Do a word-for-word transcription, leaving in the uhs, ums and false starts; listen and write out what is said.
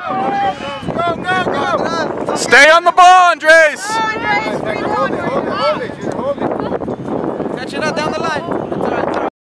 Go, go, go! Stay on the ball, Andres! Hold it, hold it, hold it, hold it. Catch it up down the line.